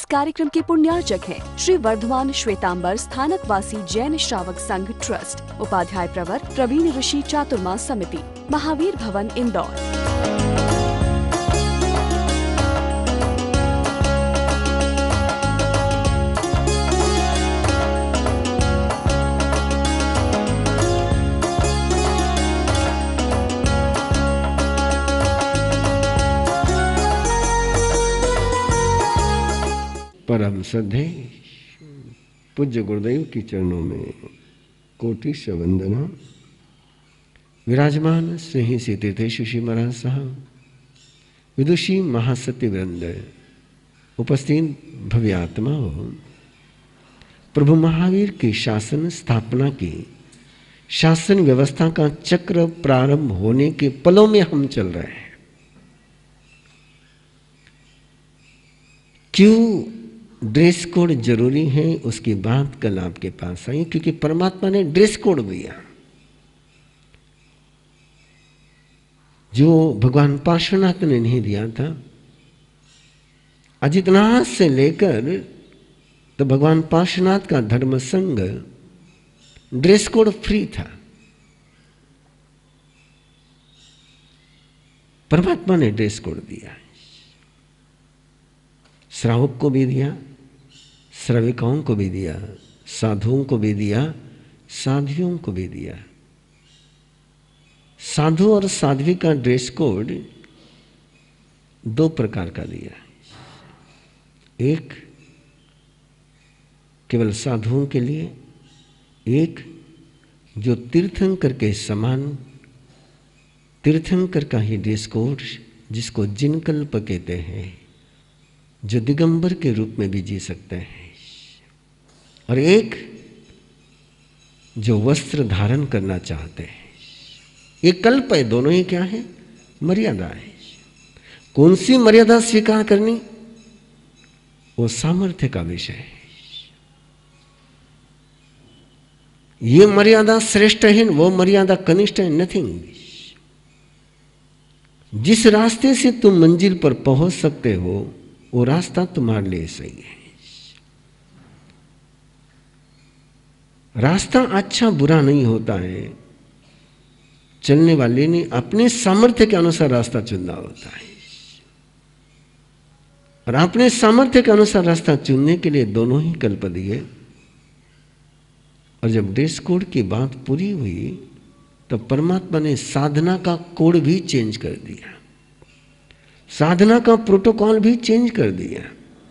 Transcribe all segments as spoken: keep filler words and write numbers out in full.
इस कार्यक्रम के पुण्यार्चक हैं श्री वर्धमान श्वेतांबर स्थानक वासी जैन श्रावक संघ ट्रस्ट, उपाध्याय प्रवर प्रवीण ऋषि चातुर्मा समिति, महावीर भवन, इंदौर। परम श्रद्धेय पूज्य गुरुदेव की चरणों में कोटि से वंदना। विराजमान स्नेही से तीर्थेशु श्री महाराज साहब, विदुषी महासत्य वृंद, उपस्थित भव्यात्मा हो, प्रभु महावीर की शासन स्थापना की शासन व्यवस्था का चक्र प्रारंभ होने के पलों में हम चल रहे हैं। क्यों ड्रेस कोड जरूरी है, उसकी बात कल आपके पास आई, क्योंकि परमात्मा ने ड्रेस कोड दिया जो भगवान पार्श्वनाथ ने नहीं दिया था। अजितनाथ से लेकर तो भगवान पार्श्वनाथ का धर्म संघ ड्रेस कोड फ्री था। परमात्मा ने ड्रेस कोड दिया, श्रावक को भी दिया, श्रविकाओं को भी दिया, साधुओं को भी दिया, साध्वियों को भी दिया। साधु और साध्वी का ड्रेस कोड दो प्रकार का दिया। एक केवल साधुओं के लिए, एक जो तीर्थंकर के समान तीर्थंकर का ही ड्रेस कोड, जिसको जिनकल्प कहते हैं, जो दिगंबर के रूप में भी जी सकते हैं, और एक जो वस्त्र धारण करना चाहते हैं। ये कल्प है, दोनों ही क्या है? मर्यादा है। कौन सी मर्यादा स्वीकार करनी, वो सामर्थ्य का विषय है। ये मर्यादा श्रेष्ठ है, वो मर्यादा कनिष्ठ है, नथिंग। जिस रास्ते से तुम मंजिल पर पहुंच सकते हो वो रास्ता तुम्हारे लिए सही है। रास्ता अच्छा बुरा नहीं होता है, चलने वाले ने अपने सामर्थ्य के अनुसार रास्ता चुनना होता है, और अपने सामर्थ्य के अनुसार रास्ता चुनने के लिए दोनों ही कल्प दिए। और जब ड्रेस कोड की बात पूरी हुई तो परमात्मा ने साधना का कोड भी चेंज कर दिया, साधना का प्रोटोकॉल भी चेंज कर दिया।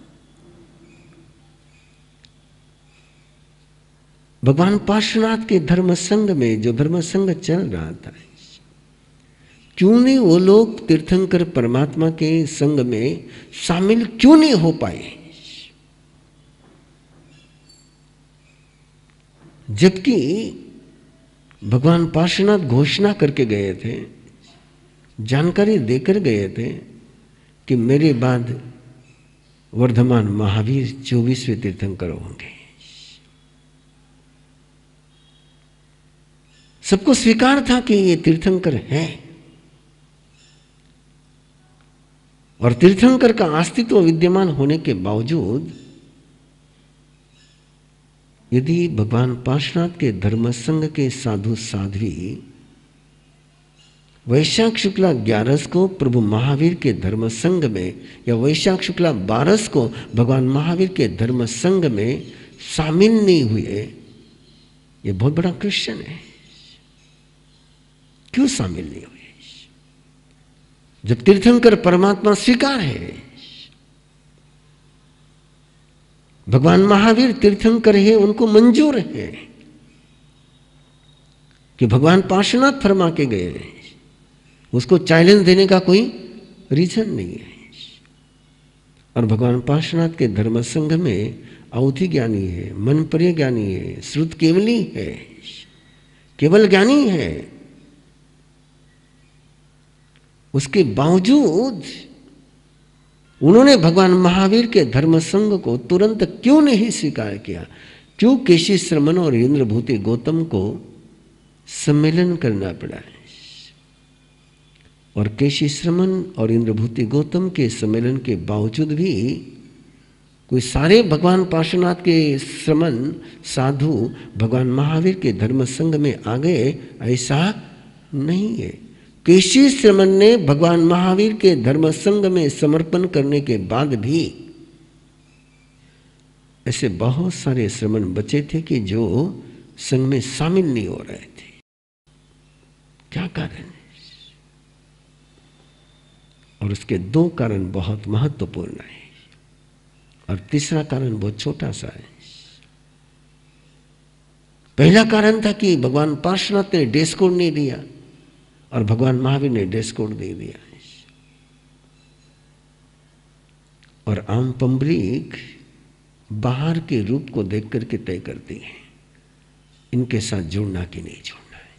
भगवान पार्श्वनाथ के धर्म संघ में जो धर्म संघ चल रहा था, क्यों नहीं वो लोग तीर्थंकर परमात्मा के संघ में शामिल क्यों नहीं हो पाए? जबकि भगवान पार्श्वनाथ घोषणा करके गए थे, जानकारी देकर गए थे कि मेरे बाद वर्धमान महावीर चौबीसवें तीर्थंकर होंगे। सबको स्वीकार था कि ये तीर्थंकर है, और तीर्थंकर का अस्तित्व विद्यमान होने के बावजूद यदि भगवान पार्श्वनाथ के धर्म संघ के साधु साध्वी वैशाख शुक्ला ग्यारस को प्रभु महावीर के धर्म संघ में, या वैशाख शुक्ला बारस को भगवान महावीर के धर्म संघ में शामिल नहीं हुए, ये बहुत बड़ा क्वेश्चन है। क्यों शामिल नहीं हुए? जब तीर्थंकर परमात्मा स्वीकार है, भगवान महावीर तीर्थंकर है, उनको मंजूर है कि भगवान पार्श्वनाथ फरमा के गए, उसको चैलेंज देने का कोई रीजन नहीं है। और भगवान पार्श्वनाथ के धर्म संघ में अवधि ज्ञानी है, मनप्रिय ज्ञानी है, श्रुत केवली है, केवल ज्ञानी है। उसके बावजूद उन्होंने भगवान महावीर के धर्म संघ को तुरंत क्यों नहीं स्वीकार किया? क्यों केशी श्रमण और इंद्रभूति गौतम को सम्मेलन करना पड़ा है? और केशी श्रमण और इंद्रभूति गौतम के सम्मेलन के बावजूद भी कोई सारे भगवान पार्श्वनाथ के श्रमण साधु भगवान महावीर के धर्म संघ में आ गए, ऐसा नहीं है। केशी श्रमण ने भगवान महावीर के धर्म संघ में समर्पण करने के बाद भी ऐसे बहुत सारे श्रमण बचे थे कि जो संघ में शामिल नहीं हो रहे थे। क्या कारण है? और उसके दो कारण बहुत महत्वपूर्ण है और तीसरा कारण बहुत छोटा सा है। पहला कारण था कि भगवान पार्श्वनाथ ने ड्रेस कोड नहीं दिया और भगवान महावीर ने ड्रेस कोड दे दिया। और आम पब्लिक बाहर के रूप को देख करके तय करती है इनके साथ जुड़ना कि नहीं जुड़ना है।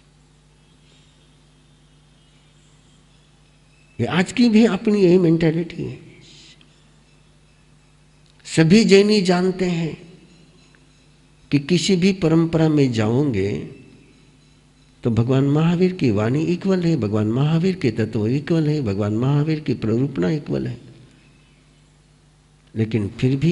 ये आज की भी अपनी यही मेंटालिटी है। सभी जैनी जानते हैं कि किसी भी परंपरा में जाओगे तो भगवान महावीर की वाणी इक्वल है, भगवान महावीर के तत्व इक्वल है, भगवान महावीर की प्ररूपणा इक्वल है। लेकिन फिर भी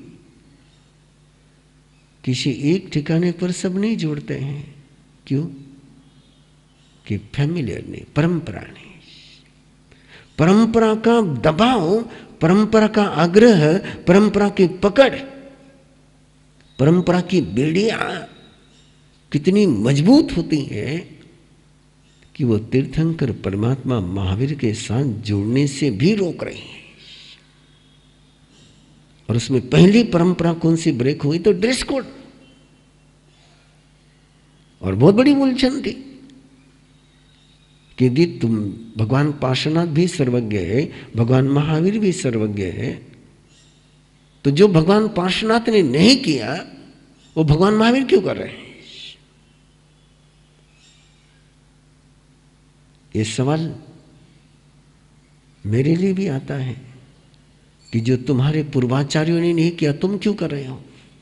किसी एक ठिकाने पर सब नहीं जोड़ते हैं। क्यों? कि फैमिलियर नहीं, परंपरा नहीं, परंपरा का दबाव, परंपरा का आग्रह, परंपरा की पकड़, परंपरा की बेड़ियां कितनी मजबूत होती है कि वो तीर्थंकर परमात्मा महावीर के साथ जुड़ने से भी रोक रही है। और उसमें पहली परंपरा कौन सी ब्रेक हुई? तो ड्रेस कोड। और बहुत बड़ी उलझन थी कि यदि तुम भगवान पार्श्वनाथ भी सर्वज्ञ है, भगवान महावीर भी सर्वज्ञ है, तो जो भगवान पार्श्वनाथ ने नहीं किया वो भगवान महावीर क्यों कर रहे हैं? ये सवाल मेरे लिए भी आता है कि जो तुम्हारे पूर्वाचार्यों ने नहीं किया तुम क्यों कर रहे हो?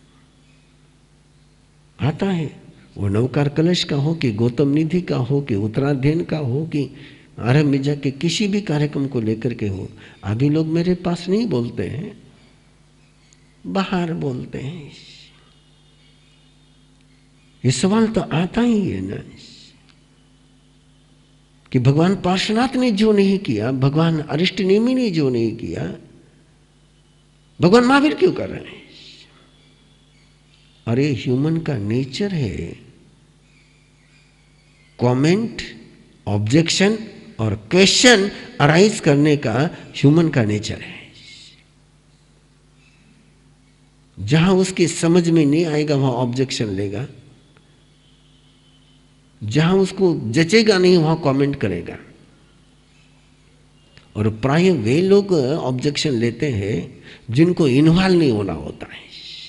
आता है। वो नवकार कलश का हो कि गौतम निधि का हो कि उत्तराध्ययन का हो कि आरंभ मिजा के किसी भी कार्यक्रम को लेकर के हो। अभी लोग मेरे पास नहीं बोलते हैं, बाहर बोलते हैं। ये सवाल तो आता ही है ना कि भगवान पार्श्वनाथ ने जो नहीं किया, भगवान अरिष्टनेमी ने जो नहीं किया, भगवान महावीर क्यों कर रहे हैं? अरे ह्यूमन का नेचर है कमेंट, ऑब्जेक्शन और क्वेश्चन अराइज करने का ह्यूमन का नेचर है। जहां उसकी समझ में नहीं आएगा वहां ऑब्जेक्शन लेगा, जहां उसको जचेगा नहीं वहां कमेंट करेगा। और प्राय वे लोग ऑब्जेक्शन लेते हैं जिनको इन्वॉल्व नहीं होना होता है।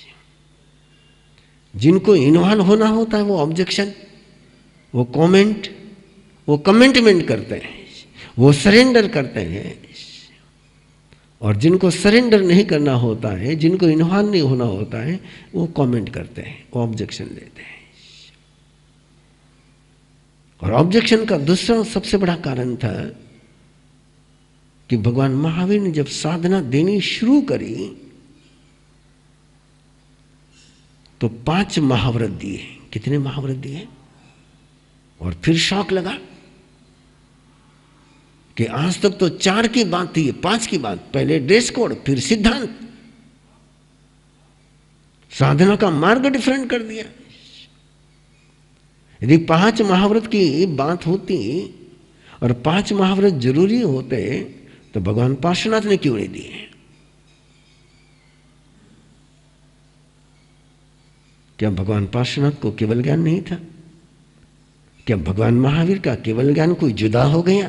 जिनको इन्वॉल्व होना होता है वो ऑब्जेक्शन, वो कमेंट, वो कमेंटमेंट करते हैं, वो सरेंडर करते हैं। और जिनको सरेंडर नहीं करना होता है, जिनको इन्वॉल्व नहीं होना होता है, वो कमेंट करते हैं, वो ऑब्जेक्शन लेते हैं। और ऑब्जेक्शन का दूसरा सबसे बड़ा कारण था कि भगवान महावीर ने जब साधना देनी शुरू करी तो पांच महाव्रत दिए। कितने महाव्रत दिए? और फिर शौक लगा कि आज तक तो चार की बात थी, पांच की बात। पहले ड्रेस कोड, फिर सिद्धांत, साधना का मार्ग डिफरेंट कर दिया। यदि पांच महाव्रत की बात होती और पांच महाव्रत जरूरी होते तो भगवान पार्श्वनाथ ने क्यों नहीं दिए? क्या भगवान पार्श्वनाथ को केवल ज्ञान नहीं था? क्या भगवान महावीर का केवल ज्ञान कोई जुदा हो गया?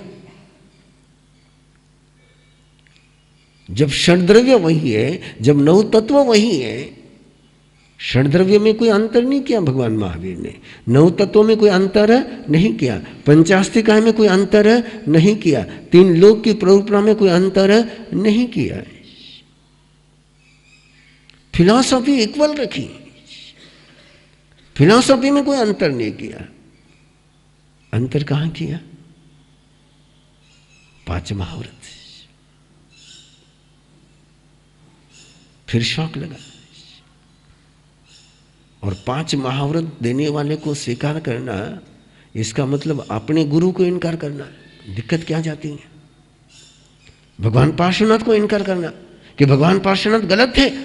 जब षड्द्रव्य वही है, जब नौ तत्व वही है, षड्द्रव्य में कोई अंतर नहीं किया भगवान महावीर ने, नौ तत्वों में कोई अंतर नहीं किया, पंचास्तिकाय में कोई अंतर नहीं किया, तीन लोक की प्ररूपणा में कोई अंतर नहीं किया। फिलॉसफी इक्वल रखी, फिलॉसफी में कोई अंतर नहीं किया। अंतर कहां किया? पांच महाव्रत। फिर शौक लगा। और पांच महाव्रत देने वाले को स्वीकार करना, इसका मतलब अपने गुरु को इनकार करना। दिक्कत क्या जाती है? भगवान पार्श्वनाथ को इनकार करना कि भगवान पार्श्वनाथ गलत थे।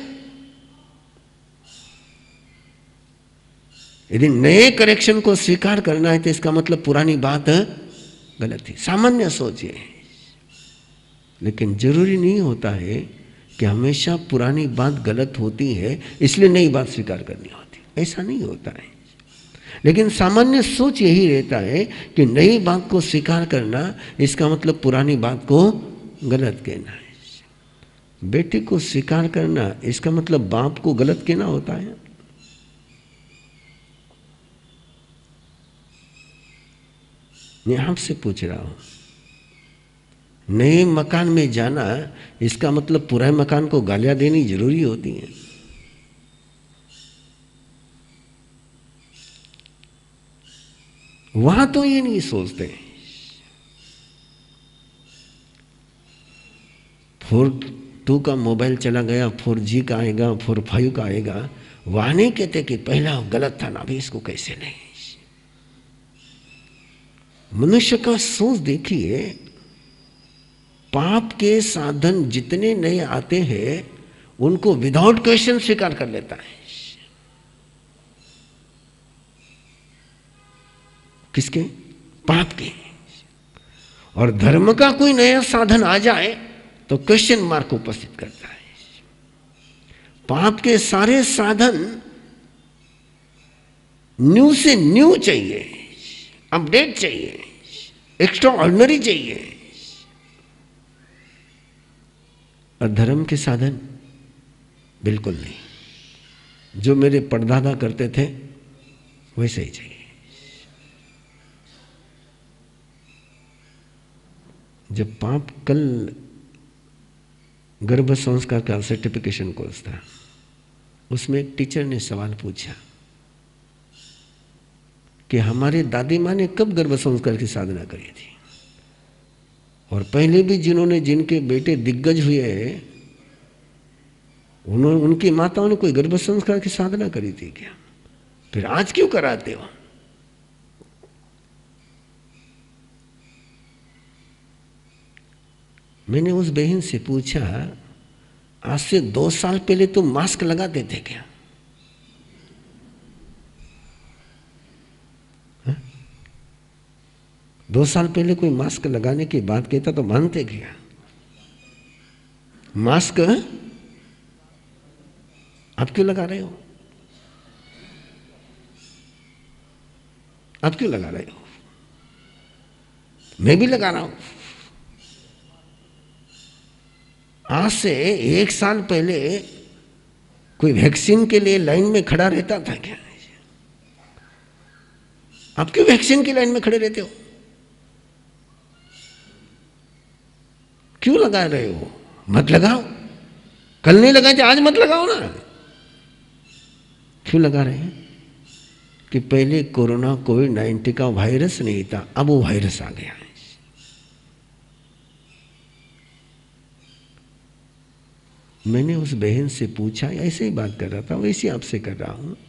यदि नए करेक्शन को स्वीकार करना है तो इसका मतलब पुरानी बात गलत थी। सामान्य सोच ये है, लेकिन जरूरी नहीं होता है कि हमेशा पुरानी बात गलत होती है इसलिए नई बात स्वीकार करनी होती, ऐसा नहीं होता है। लेकिन सामान्य सोच यही रहता है कि नई बात को स्वीकार करना इसका मतलब पुरानी बात को गलत कहना है। बेटे को स्वीकार करना इसका मतलब बाप को गलत कहना होता है। मैं आपसे पूछ रहा हूं, नए मकान में जाना इसका मतलब पुराने मकान को गालियां देनी जरूरी होती है? वहां तो ये नहीं सोचते। फोर टू का मोबाइल चला गया, फोर जी का आएगा, फोर फाइव का आएगा, वहां नहीं कहते कि पहला गलत था ना, अभी इसको कैसे नहीं। मनुष्य का सोच देखिए, पाप के साधन जितने नए आते हैं उनको विदाउट क्वेश्चन स्वीकार कर लेता है। किसके? पाप के। और धर्म का कोई नया साधन आ जाए तो क्वेश्चन मार्क उपस्थित करता है। पाप के सारे साधन न्यू से न्यू चाहिए, अपडेट चाहिए, एक्स्ट्रा ऑर्डिनरी चाहिए। और धर्म के साधन बिल्कुल नहीं, जो मेरे परदादा करते थे वैसे ही चाहिए। जब पाप कल गर्भ संस्कार का सर्टिफिकेशन कोर्स था, उसमें एक टीचर ने सवाल पूछा कि हमारे दादी माँ ने कब गर्भ संस्कार की साधना करी थी, और पहले भी जिन्होंने जिनके बेटे दिग्गज हुए उन्होंने उनकी माताओं ने कोई गर्भ संस्कार की साधना करी थी क्या? फिर आज क्यों कराते हो? मैंने उस बहन से पूछा, आज से दो साल पहले तुम मास्क लगाते थे क्या? हा? दो साल पहले कोई मास्क लगाने की बात कहता तो मानते क्या? मास्क आप क्यों लगा रहे हो? आप क्यों लगा रहे हो? मैं भी लगा रहा हूं। आज से एक साल पहले कोई वैक्सीन के लिए लाइन में खड़ा रहता था क्या? आप क्यों वैक्सीन की लाइन में खड़े रहते हो? क्यों लगा रहे हो? मत लगाओ। कल नहीं लगाए थे, आज मत लगाओ ना। क्यों लगा रहे हैं? कि पहले कोरोना कोविड नाइन्टीन का वायरस नहीं था, अब वो वायरस आ गया है। मैंने उस बहन से पूछा, ऐसे ही बात कर रहा था, वैसे आपसे कर रहा हूं,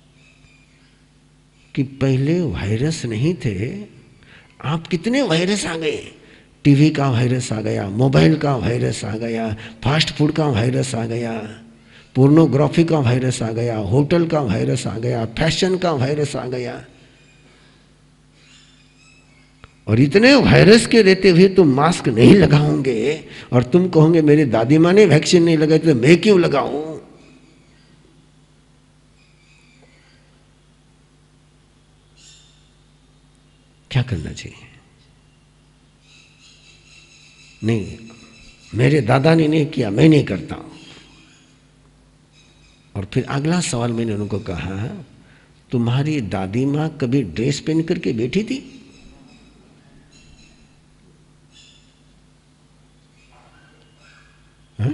कि पहले वायरस नहीं थे, आप कितने वायरस आ गए। टीवी का वायरस आ गया, मोबाइल का वायरस आ गया, फास्ट फूड का वायरस आ गया, पोर्नोग्राफी का वायरस आ गया, होटल का वायरस आ गया, फैशन का वायरस आ गया। और इतने वायरस के रहते हुए तुम मास्क नहीं लगाओगे और तुम कहोगे मेरी दादी माँ ने वैक्सीन नहीं लगाई तो मैं क्यों लगाऊं? क्या करना चाहिए? नहीं, मेरे दादा ने नहीं किया, मैं नहीं करता हूं। और फिर अगला सवाल मैंने उनको कहा, तुम्हारी दादी माँ कभी ड्रेस पहन करके बैठी थी? हा?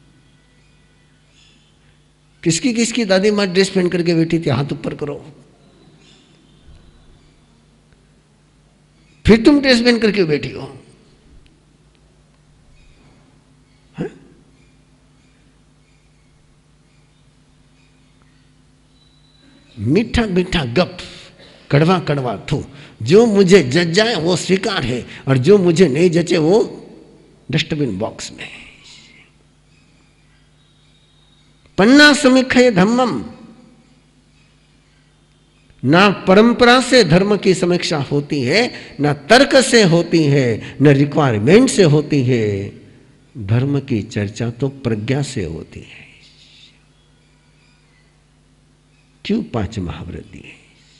किसकी किसकी दादी माँ ड्रेस पहन करके बैठी थी? हाथ ऊपर करो। फिर तुम ड्रेस पहन करके बैठी हो? हा? मीठा मीठा गप, कड़वा कड़वा थू। जो मुझे जच जाए वो स्वीकार है, और जो मुझे नहीं जचे वो डस्टबिन बॉक्स में। पन्ना समीक्षय धम्मम, ना परंपरा से धर्म की समीक्षा होती है, ना तर्क से होती है, न रिक्वायरमेंट से होती है। धर्म की चर्चा तो प्रज्ञा से होती है। क्यों पांच महाव्रत दिए?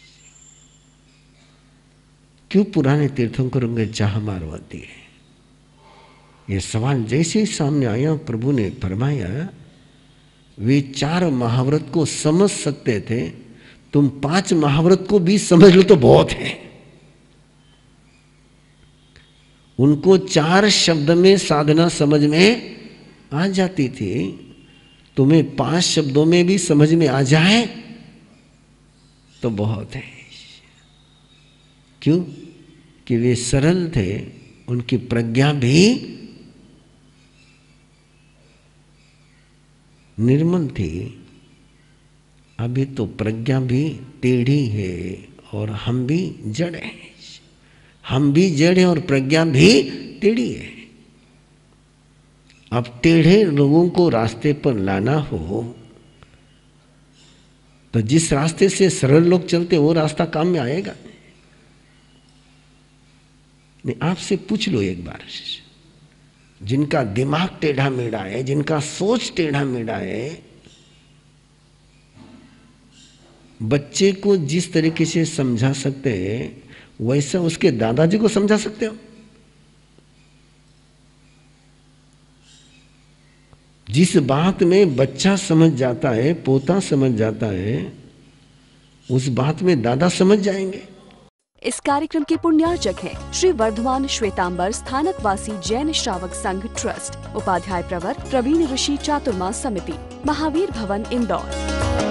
क्यों पुराने तीर्थंकरों के चाह मारवा दिए? ये सवाल जैसे ही सामने आया, प्रभु ने फरमाया वे चार महाव्रत को समझ सकते थे, तुम पांच महाव्रत को भी समझ लो तो बहुत है। उनको चार शब्द में साधना समझ में आ जाती थी, तुम्हें पांच शब्दों में भी समझ में आ जाए तो बहुत है। क्यों? कि वे सरल थे, उनकी प्रज्ञा भी निर्मल थी। अभी तो प्रज्ञा भी टेढ़ी है और हम भी जड़ हैं। हम भी जड़ हैं और प्रज्ञा भी टेढ़ी है। अब टेढ़े लोगों को रास्ते पर लाना हो तो जिस रास्ते से सरल लोग चलते वो रास्ता काम में आएगा नहीं। आपसे पूछ लो एक बार, जिनका दिमाग टेढ़ा मेढ़ा है, जिनका सोच टेढ़ा मेढ़ा है, बच्चे को जिस तरीके से समझा सकते हैं वैसा उसके दादाजी को समझा सकते हो? जिस बात में बच्चा समझ जाता है, पोता समझ जाता है, उस बात में दादा समझ जाएंगे। इस कार्यक्रम के पुण्यार्चक हैं श्री वर्धमान श्वेतांबर स्थानकवासी जैन श्रावक संघ ट्रस्ट, उपाध्याय प्रवर प्रवीण ऋषि चातुर्मा समिति, महावीर भवन इंदौर।